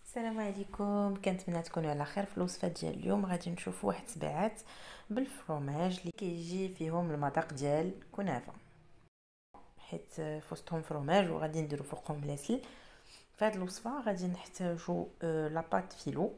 السلام عليكم، كنتمنى تكونوا على خير. في الوصفه ديال اليوم غادي نشوفوا واحد سبعات بالفرomاج اللي كيجي فيهم المذاق ديال الكنافه، حيت في وسطهم فرomاج وغادي نديروا فوقهم لاسل. في هذه الوصفه غادي نحتاجوا لاباط فيلو.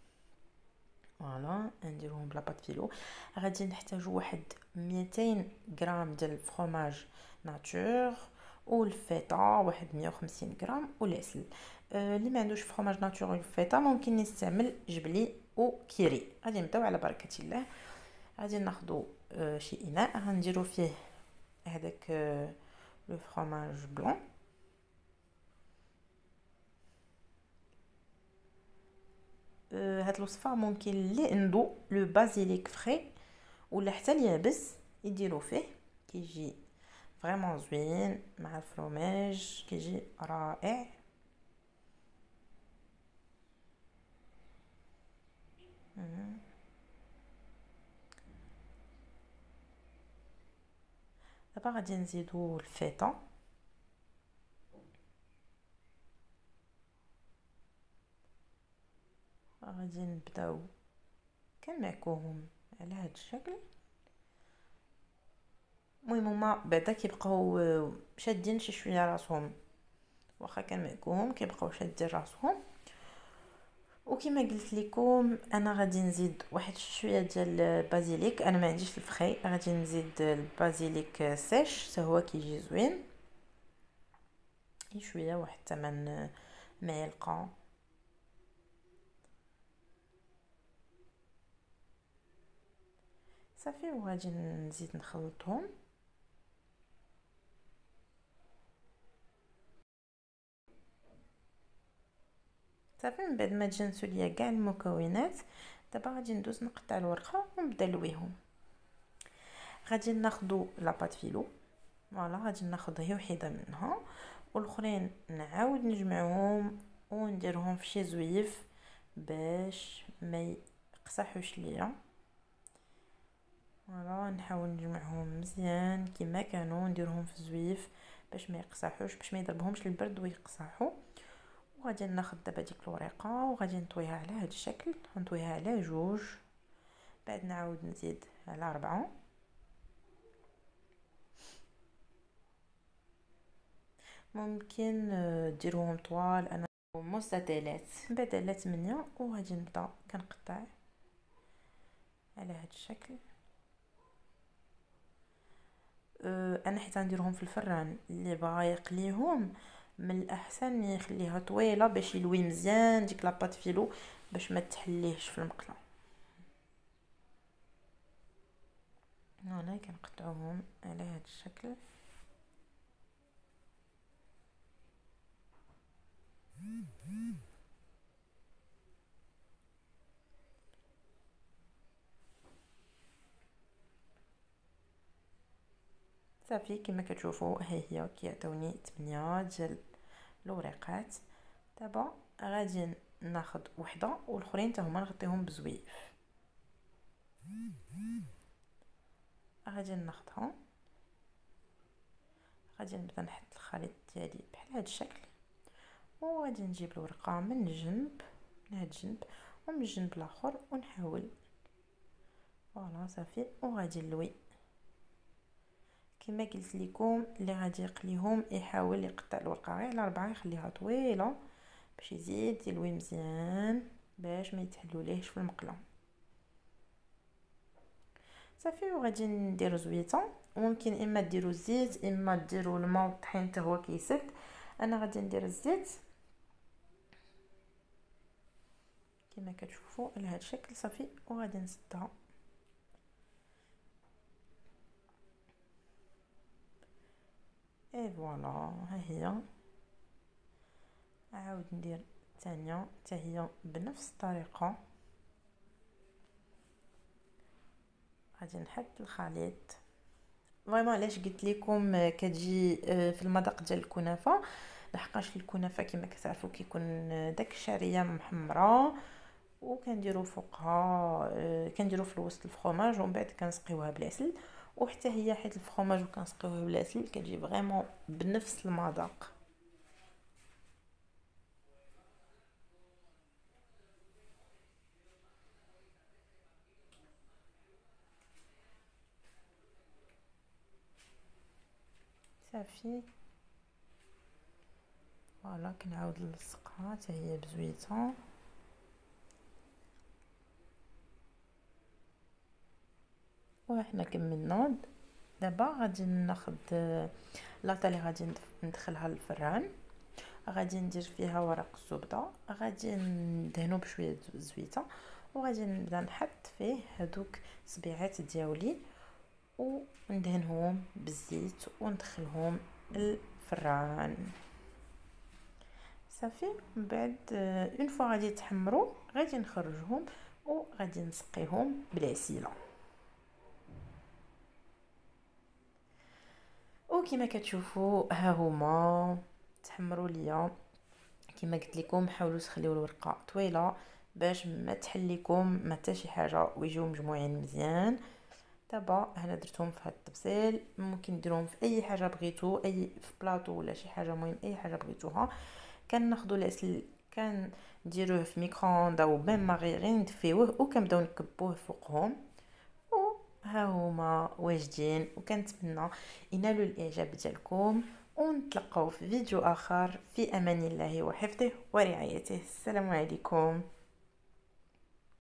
فوالا نديروهم بلاباط فيلو. غادي نحتاجوا واحد 200 غرام ديال الفرomاج ناتور، والفيتا واحد 150 غرام، والعسل. اللي ما عندوش فرomاج ناتور والفيتا ممكن يستعمل جبلي وكيري. غادي نبداو على بركه الله. غادي ناخذوا شي اناء غنديروا فيه هذاك لو فرomاج بلون. هاد الوصفه ممكن اللي عنده لو بازيليك فري ولا حتى اليابس يديروا فيه، كيجي فريمون زوين مع الفرomاج، كيجي رائع. دابا غادي نزيدو الفيتا. غادي نبداو كنمعكوهم على هاد الشكل. المهم هما بعدا كيبقاو شادين شي شويه راسهم، واخا كنمعكوهم كيبقاو شادين راسهم. وكما قلت لكم انا غادي نزيد واحد شويه ديال البازيليك. انا ما عنديش الفخي، غادي نزيد البازيليك سيش حتى هو كيجي زوين. شويه واحد 8 معالق. صافي وغادي نزيد نخلطهم. صافي من بعد ما تجانسوا ليا كاع المكونات، دابا غادي ندوز نقطع الورقه ونبدا نلويهم. غادي ناخذوا لاباط فيلو. فوالا غادي ناخذ هي وحده منها، والاخرين نعاود نجمعهم ونديرهم في شي زويف باش ما يقصحوش ليا. فوالا نحاول نجمعهم مزيان كما كانوا، نديرهم في زويف باش ما يقصحوش، باش ما يضربهمش البرد ويقصحوا. وغادي ناخذ دابا ديك الورقه وغادي نطويها على هذا الشكل. نطويها على جوج، بعد نعاود نزيد على 4. ممكن ديروهم طوال، انا مستطيلات، بعد على 8. وغادي نبدا كنقطع على هذا الشكل. انا حيت غنديرهم في الفران، اللي بغا يقليهم من الاحسن يخليها طويله باش يلوي مزيان ديك لاباط فيلو باش ما تحليهش في المقله. هنا كنقطعوهم على هذا الشكل. صافي كما كتشوفوا ها هي كيعطيوني 8 ديال الورقات. دابا غادي ناخذ وحده والاخرين حتى هما نغطيهم بزويف. غادي ناخذها، غادي نبدا نحط الخليط ديالي بحال هذا الشكل، وغادي نجيب الورقه من الجنب، من هذا الجنب ومن الجنب الاخر، ونحاول. فوالا صافي وغادي نلوي كما قلت لكم. اللي غادي يقليهم يحاول يقطع الورقه غير على 4، يخليها طويله باش يزيد يلوي مزيان باش ما يتحلوا ليهش في المقله. صافي وغادي ندير زويته. ممكن اما ديروا الزيت اما ديروا الماء والطحين حتى هو كيسد. انا غادي ندير الزيت كما كتشوفوا على هذا الشكل. صافي وغادي نسدها. اي فوالا ها هي. عاود ندير الثانيه حتى هي بنفس الطريقه. غادي نحط الخليط. فريمون علاش قلت لكم كتجي في المذاق ديال الكنافه، لحقاش الكنافه كما كتعرفوا كيكون داك الشعريه محمره، وكنديروا فوقها كنديروا في الوسط الفرomاج ومن بعد كنسقيوها بالعسل. وحتى هي حيت الفرomاج وكنسقيوها بالعسل كتجي فريمون بنفس المذاق. صافي. فوالا كنعاود نلصقها حتى هي بزويته. وحنا كملنا. دابا غادي ناخذ لاطه اللي غادي ندخلها للفران، غادي ندير فيها ورق الزبده، غادي ندهنو بشويه زويته، وغادي نبدا نحط فيه هذوك صبيعات دياولي وندهنهم بالزيت وندخلهم الفران. صافي. من بعد اون فوا غادي يتحمروا غادي نخرجهم وغادي نسقيهم بالعسيله. وكما كتشوفوا ها هما تحمروا ليا. كما قلت لكم حاولوا تخليو الورقه طويله باش ما تحليكم ما حتى شي حاجه ويجيو مجموعين مزيان. دابا هنا درتهم في هذا الطبسيل، ممكن ديروهم في اي حاجه بغيتو، اي في بلاطو ولا شي حاجه، مهم اي حاجه بغيتوها. كناخذوا العسل كنديروه في ميكرووند او بين ما غير ندفيوه وكنبداو نكبوه فوقهم. ها هما واجدين، وكنتمنى ينالوا الاعجاب ديالكم، ونتلقاو في فيديو اخر. في امان الله وحفظه ورعايته. السلام عليكم.